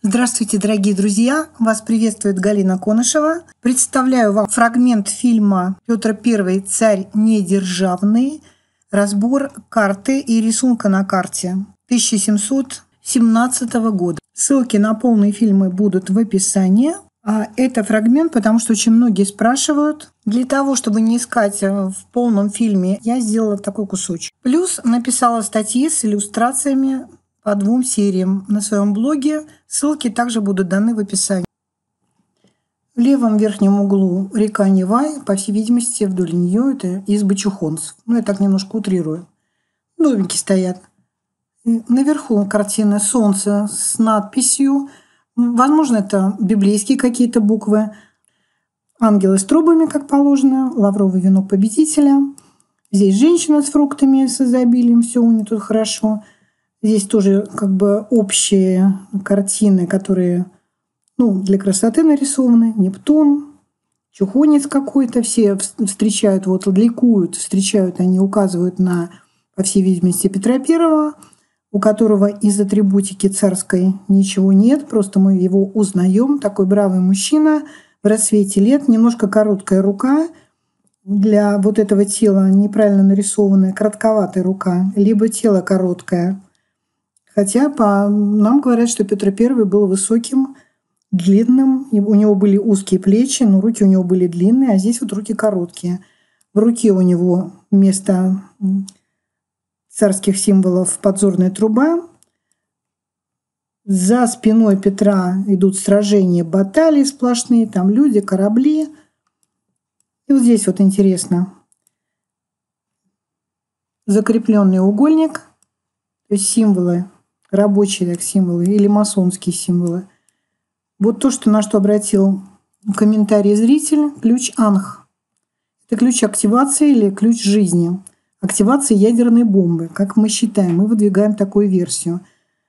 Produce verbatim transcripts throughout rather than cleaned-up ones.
Здравствуйте, дорогие друзья! Вас приветствует Галина Конышева. Представляю вам фрагмент фильма «Петр Первый. Царь недержавный». Разбор карты и рисунка на карте тысяча семьсот семнадцатого года. Ссылки на полные фильмы будут в описании. А это фрагмент, потому что очень многие спрашивают. Для того, чтобы не искать в полном фильме, я сделала такой кусочек. Плюс написала статьи с иллюстрациями по двум сериям на своем блоге. Ссылки также будут даны в описании. В левом верхнем углу река Невай, по всей видимости, вдоль нее это избы чухонцев. Ну, я так немножко утрирую. Домики стоят. Наверху картина солнце с надписью. Возможно, это библейские какие-то буквы. Ангелы с трубами, как положено. Лавровый венок победителя. Здесь женщина с фруктами, с изобилием. Все у нее тут хорошо. Здесь тоже как бы общие картины, которые ну, для красоты нарисованы. Нептун, чухонец какой-то. Все встречают, вот ликуют, встречают, они указывают на, по всей видимости, Петра Первого, у которого из атрибутики царской ничего нет. Просто мы его узнаем. Такой бравый мужчина в расцвете лет. Немножко короткая рука. Для вот этого тела неправильно нарисованная, коротковатая рука. Либо тело короткое. Хотя по нам говорят, что Петр Первый был высоким, длинным. У него были узкие плечи, но руки у него были длинные, а здесь вот руки короткие. В руке у него вместо царских символов подзорная труба. За спиной Петра идут сражения, баталии сплошные, там люди, корабли. И вот здесь вот интересно. Закрепленный угольник, то есть символы. Рабочие так, символы или масонские символы. Вот то, что, на что обратил комментарий зритель, ключ Анх. Это ключ активации или ключ жизни. Активация ядерной бомбы, как мы считаем. Мы выдвигаем такую версию.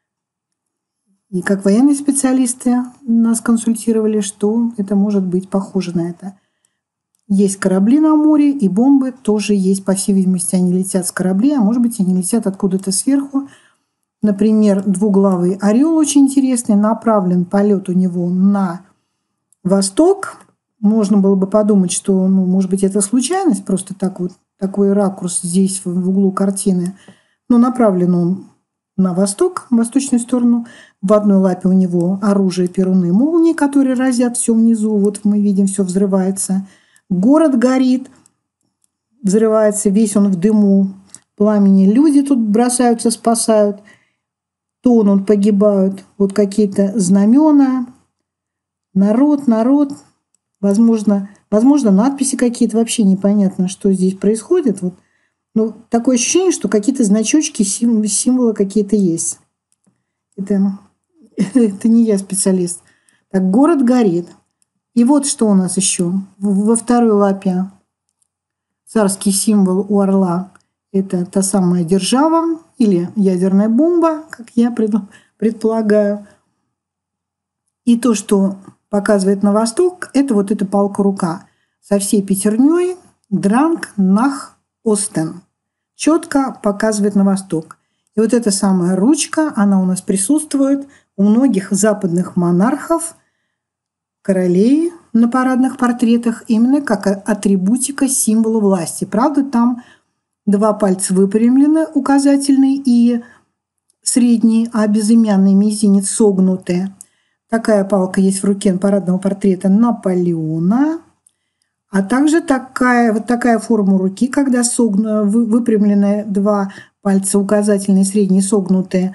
И как военные специалисты нас консультировали, что это может быть похоже на это. Есть корабли на море, и бомбы тоже есть. По всей видимости, они летят с кораблей, а может быть, они летят откуда-то сверху. Например, двуглавый орел очень интересный, направлен полет у него на восток. Можно было бы подумать, что, ну, может быть, это случайность, просто так вот такой ракурс здесь в углу картины. Но направлен он на восток, в восточную сторону. В одной лапе у него оружие перуны молнии, которые разят все внизу. Вот мы видим, все взрывается. Город горит, взрывается, весь он в дыму, пламени. Люди тут бросаются, спасают. Тонут, погибают, вот какие-то знамена, народ, народ, возможно, возможно надписи какие-то, вообще непонятно, что здесь происходит. Вот. Но такое ощущение, что какие-то значочки, символы какие-то есть. Это, это не я специалист. Так, город горит. И вот что у нас еще. Во второй лапе царский символ у орла. Это та самая держава или ядерная бомба, как я предполагаю. И то, что показывает на восток, это вот эта палка-рука со всей пятерней Дранг Нах Остен. Четко показывает на восток. И вот эта самая ручка, она у нас присутствует у многих западных монархов, королей на парадных портретах, именно как атрибутика символа власти. Правда, там два пальца выпрямлены, указательный и средний, а безымянный мизинец согнуты. Такая палка есть в руке парадного портрета Наполеона. А также такая, вот такая форма руки, когда согну, выпрямлены два пальца, указательный и средний согнутые,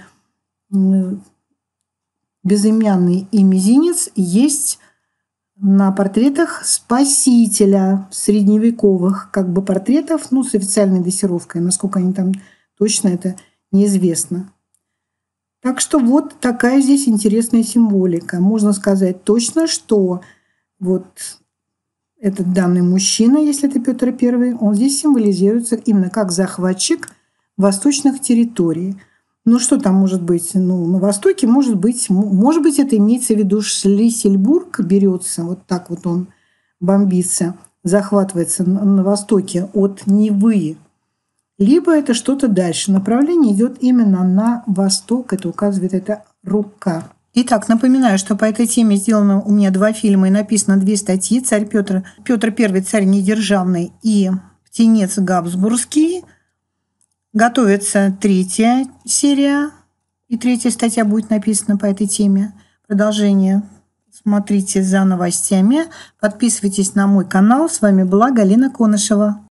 безымянный и мизинец, есть на портретах Спасителя средневековых, как бы портретов, ну, с официальной датировкой. Насколько они там точно, это неизвестно. Так что вот такая здесь интересная символика. Можно сказать точно, что вот этот данный мужчина, если это Петр Первый, он здесь символизируется именно как захватчик восточных территорий. Ну, что там может быть? Ну, на Востоке может быть, может быть, это имеется в виду Шлиссельбург берется, вот так вот он бомбится, захватывается на Востоке от Невы. Либо это что-то дальше. Направление идет именно на восток, это указывает эта рука. Итак, напоминаю, что по этой теме сделано у меня два фильма и написано две статьи. «Царь Петр», Петр Первый, царь недержавный, и «Птенец Габсбургский». Готовится третья серия, и третья статья будет написана по этой теме. Продолжение смотрите за новостями. Подписывайтесь на мой канал. С вами была Галина Конышева.